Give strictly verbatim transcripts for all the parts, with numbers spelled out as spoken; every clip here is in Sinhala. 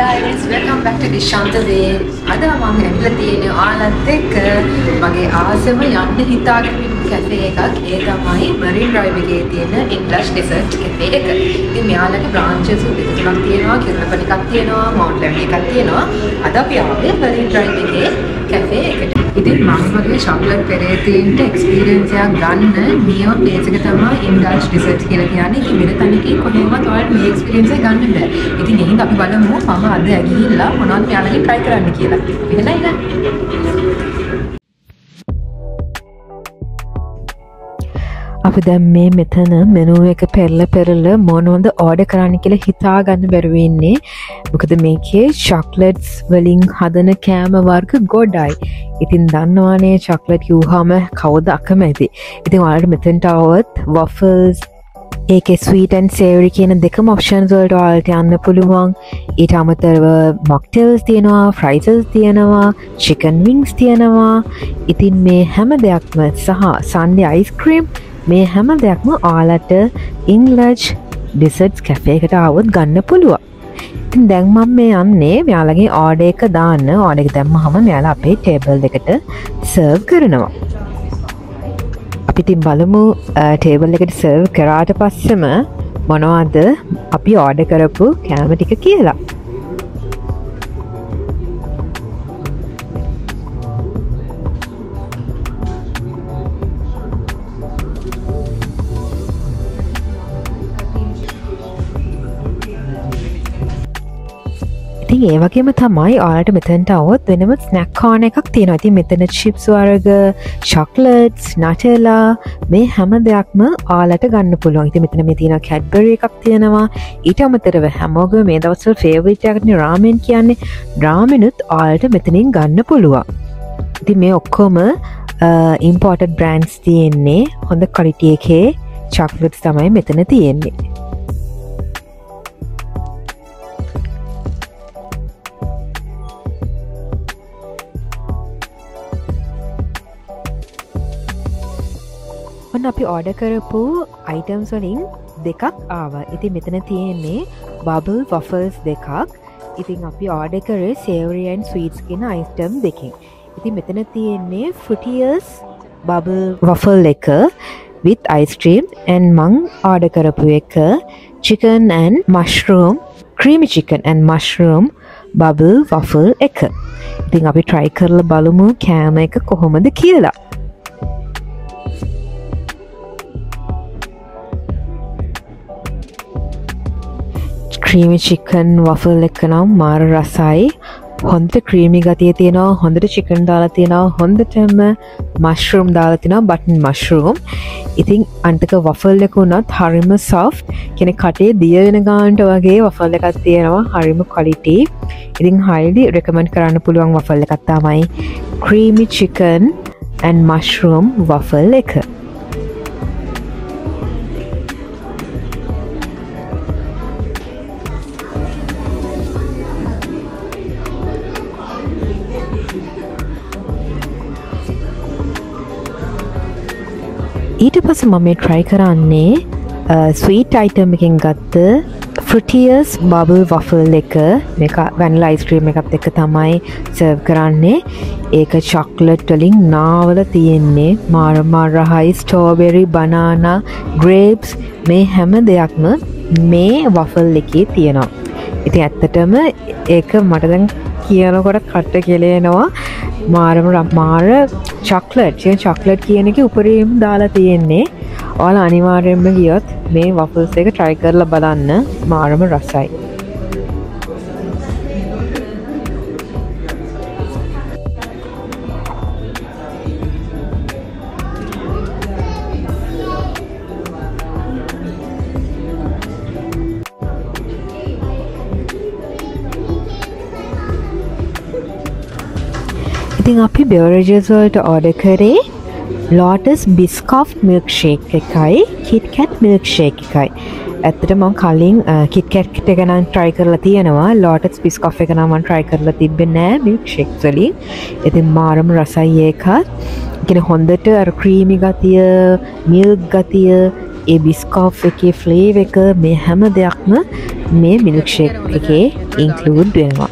guys, welcome back to Dishanta Way. අද මම ඇවිල්ලා තියෙන්නේ ඔයාලත් එක්ක මගේ ආසම යන්න හිතාගෙන ඉන්න කැෆේ එකක්. ඒ තමයි Marine Drive එකේ තියෙන English Dessert Cafe එක. ඉතින් මෙයාලගේ branches දෙක තුනක් තියෙනවා, කිරණපණ එකක් තියෙනවා, Mount Levy එකක් තියෙනවා. අද අපි ආවේ Marine Drive එකේ කැෆේ එකට. ඉතින් මම වගේ chocolate පෙරේතීන්ට experience එකක් ගන්න නියම place එක තමයි English Dessert කියලා කියන්නේ. ඉතින් වෙන තැනකින් කොහෙන්වත් ඔයාලට මේ experience එක ගන්න බෑ. ඉතින් එහෙනම් අපි බලමු මම අද ඇගිහිල්ලා මොනවද මෙයාලගේ try කරන්න කියලා. එහෙනම් ඉන්න. අපි දැන් මේ මෙතන මෙනු එක පෙරලා පෙරලා මොනවද ඕඩර් කරන්න කියලා හිතා ගන්න බැරුව ඉන්නේ. මොකද මේකේ chocolates වලින් හදන කෑම වර්ග ගොඩයි. ඉතින් දන්නවනේ chocolate කිව්වම කවුද අකමැති. ඉතින් ඔයාලට මෙතනට આવත් waffles ඒකේ sweet and savory කියන දෙකම options වලට ඔයාලට යන්න පුළුවන්. ඊට අමතරව mocktails තියෙනවා, fries තියෙනවා, chicken wings තියෙනවා. ඉතින් මේ හැම දෙයක්ම සහ Sunday ice cream මේ හැම දෙයක්ම ඔයාලට English Desserts Cafe එකට આવොත් ගන්න පුළුවන්. ඉතින් දැන් මම මේ යන්නේ මෙයාලගේ order එක දාන්න. order එක දැම්මහම මෙයාලා අපේ table එකට serve කරනවා. අපි ඉතින් බලමු table එකට serve කරාට පස්සෙම මොනවද අපි order කරපු කෑම ටික කියලා. ඒ වගේම තමයි ඔයාලට මෙතනට આવොත් වෙනම ස්නැක් කෝනර් එකක් තියෙනවා. ඉතින් මෙතන chips වර්ග, chocolates, Nutella මේ හැම දෙයක්ම ඔයාලට ගන්න පුළුවන්. ඉතින් මෙතන මේ තියෙනවා Cadbury එකක් තියෙනවා. ඊට අමතරව හැමෝගම මේ දවස්වල favorite එකක්නේ ramen කියන්නේ. ramen උත් ඔයාලට මෙතනින් ගන්න පුළුවන්. ඉතින් මේ ඔක්කොම imported brands තියෙන්නේ. හොඳ quality එකේ chocolates තමයි මෙතන තියෙන්නේ. ඔන්න අපි order කරපු items වලින් දෙකක් ආවා. ඉතින් මෙතන තියෙන්නේ bubble waffles දෙකක්. ඉතින් අපි order කරේ savory and sweets කියන item දෙකකින්. ඉතින් මෙතන තියෙන්නේ fruitious bubble waffle එක with ice cream and මං order කරපු එක chicken and mushroom creamy chicken and mushroom bubble waffle එක. ඉතින් අපි try කරලා බලමු කෑම එක කොහොමද කියලා. creamy chicken waffle එක නම් මාර රසයි. හොඳට creamy ගතිය තියෙනවා, හොඳට chicken දාලා තියෙනවා, හොඳටම mushroom දාලා තියෙනවා, button mushroom. ඉතින් අන්තික waffle එක උනත් හරිම soft. කෙනෙක් කටේ දිය වෙන ගානට වගේ waffle එකක් තියෙනවා. හරිම quality. ඉතින් highly recommend කරන්න පුළුවන් waffle එකක් තමයි creamy chicken and mushroom waffle එක. ඊට පස්සේ මම මේ try කරන්නේ sweet item එකෙන් ගත්ත fruitious bubble waffle එක. මේක vanilla ice cream එකත් එක්ක තමයි serve කරන්නේ. ඒක chocolate වලින් නාවල තියෙන්නේ. මාර මාර රහයි, strawberry, banana, grapes මේ හැම දෙයක්ම මේ waffle එකේ තියෙනවා. ඉතින් ඇත්තටම ඒක මට දැන් කියනකොට කට කෙලෙනවා. මාරම මාර chocolate කියන chocolate කියන එකේ උපරිම දාලා තියෙන්නේ. ඔයාලා අනිවාර්යයෙන්ම ගියොත් මේ waffles එක try කරලා බලන්න. මාරම රසයි. ඉතින් අපි beverages වලට order කරේ Lotus Biscoff milkshake එකයි KitKat milkshake එකයි. ඇත්තට මම කලින් KitKat එක නම් try කරලා තියෙනවා. Lotus Biscoff එක නම් මම try කරලා තිබ්බේ නෑ milkshake වලින්. ඉතින් මාරම රසයි ඒකත්. කියන්නේ හොඳට අර creamy ගතිය, milk ගතිය ඒ බිස්කෝෆ් එකේ ෆ්ලේවර් එක මේ හැම දෙයක්ම මේ මිල්ක් ෂේක් එකේ ඉන්ක්ලූඩ් වෙනවා.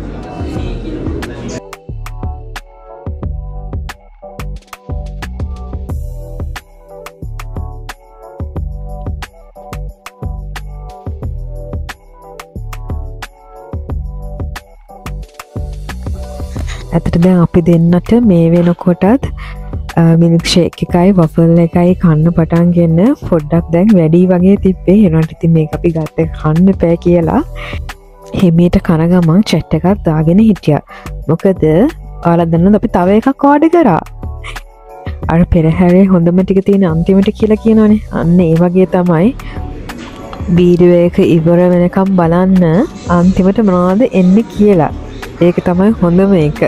ඇත්තට දැන් අපි දෙන්නට මේ වෙනකොටත් මිල්ක් ෂේක් එකයි වෆල් එකයි කන්න පටන් ගන්න පොඩ්ඩක් දැන් වැඩි වගේ තිබ්බේ. එනකොට ඉතින් මේක අපි ගත්ත කන්න එපා කියලා හිමීට කන ගමන් චැට් එකක් දාගෙන හිටියා. මොකද ඔයාලා දන්නවද අපි තව එකක් ඕඩර් කරා. අර පෙරහැරේ හොඳම ටික තියෙන අන්තිමට කියලා කියනවනේ. අන්න ඒ වගේ තමයි වීඩියෝ එක ඉවර වෙනකම් බලන්න අන්තිමට මොනවද එන්නේ කියලා. ඒක තමයි හොඳම එක.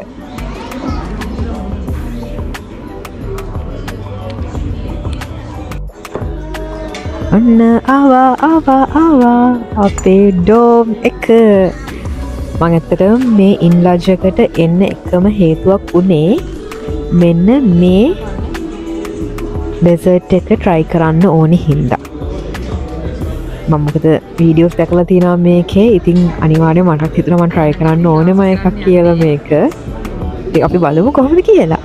අන්න ආවා ආවා ආවා අපේ ඩෝම් එක. මම ඇත්තටම මේ ඉන්ලජ් එකට එන්න එකම හේතුවක් උනේ මෙන්න මේ ඩෙසර්ට් එක try කරන්න ඕනි හින්දා. මම මොකද වීඩියෝස් දැකලා තියෙනවා මේකේ. ඉතින් අනිවාර්යයෙන් මටත් හිතුණා මම try කරන්න ඕනෙම එකක් කියලා මේක. ඉතින් අපි බලමු කොහොමද කියලා.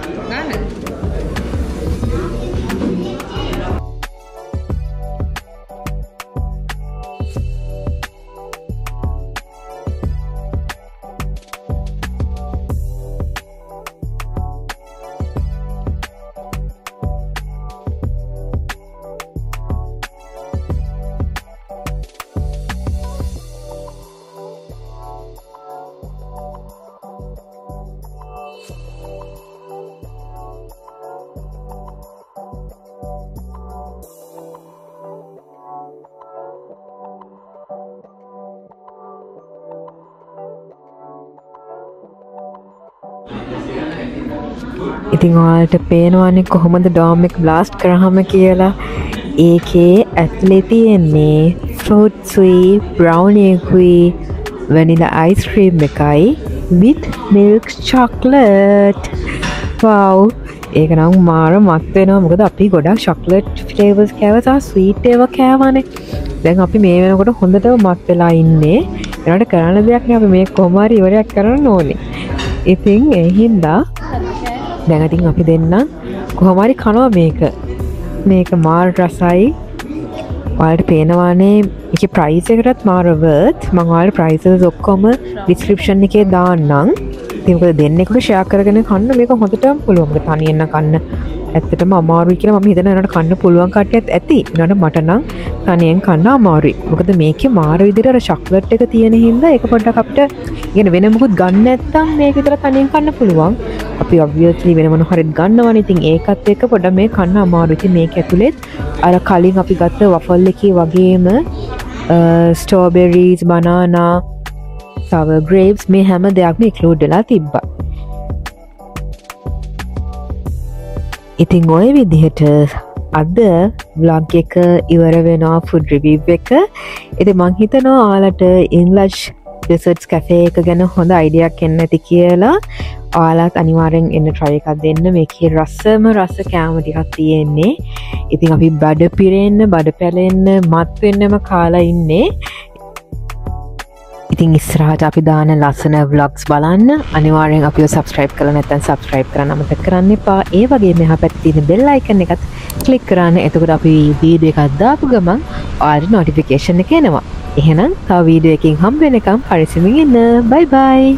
ඉතින් ඔයාලට පේනවනේ කොහොමද ඩෝම් එක බ්ලාස්ට් කරාම කියලා. ඒකේ ඇතුලේ තියෙන්නේ ෆෘට් ස්වීට් බ්‍රවුනි එකයි වැනිලා අයිස්ක්‍රීම් එකයි with milk chocolate. wow ඒක නම් මාර මත් වෙනවා. මොකද අපි ගොඩක් chocolate flavors කෑවා සහ sweet ඒවා කෑවානේ. දැන් අපි මේ වෙනකොට හොඳටම මත් වෙලා ඉන්නේ. ඒනට කරන්න දෙයක් නෑ. අපි මේක කොහොම හරි ඉවරයක් කරන්න ඕනේ. ඉතින් ඒ හින්දා දැන් ඉතින් අපි දෙන්න කොහොම හරි කනවා මේක. මේක මාර රසයි. ඔයාලට පේනවානේ මේකේ ප්‍රයිස් එකටත් මාර worth. මම ඔයාලට ප්‍රයිසස් ඔක්කොම description එකේ දාන්නම්. ඉතින් මොකද දෙන්නෙකුට share කරගෙන කන්න මේක හොඳටම පුළුවන්. මොකද තනියෙන් කන්න ඇත්තටම අමාරුයි කියලා මම හිතනවා. ඒනට කන්න පුළුවන් කට්ටියත් ඇති. ඒනට මට නම් තනියෙන් කන්න අමාරුයි. මොකද මේකේ මාර විදිහට අර chocolate එක තියෙන හින්දා ඒක පොඩ්ඩක් අපිට يعني වෙන මොකුත් ගන්න නැත්තම් මේක විතර තනියෙන් කන්න පුළුවන්. අපි obviously වෙන මොන හරිත් ගන්නවනේ. ඉතින් ඒකත් එක්ක පොඩ්ඩක් මේ කන්න අමාරුයි. ඉතින් මේක ඇතුලෙත් අර කලින් අපි ගත්ත waffle එකේ වගේම strawberries, banana, sour grapes මේ හැම දෙයක්ම include වෙලා තිබ්බා. ඉතින් ඔය විදිහට අද vlog එක ඉවර වෙනවා food review එක. ඉතින් මං හිතනවා ඔයාලට English Desserts Cafe එක ගැන හොඳ අයිඩියක් එන්න ඇති කියලා. ඔයාලත් අනිවාර්යෙන් එන්න try එකක් දෙන්න. මේකේ රසම රස කෑම ටිකක් තියෙන්නේ. ඉතින් අපි බඩ පිරෙන්න, බඩ පැලෙන්න, මත් වෙන්නම කාලා ඉන්නේ. ඉතින් ඉස්සරහට අපි දාන ලස්සන vlogs බලන්න අනිවාර්යෙන් අපිව subscribe කරලා නැත්නම් subscribe කරන්න අමතක කරන්න එපා. ඒ වගේම එහා පැත්තේ තියෙන bell icon එකත් click කරන්න. එතකොට අපි වීඩියෝ එකක් දාපු ගමන් ඔයාලට notification එක එනවා. එහෙනම් තව වීඩියෝ එකකින් හම්බ වෙනකම් පරිස්සමින් ඉන්න. bye bye.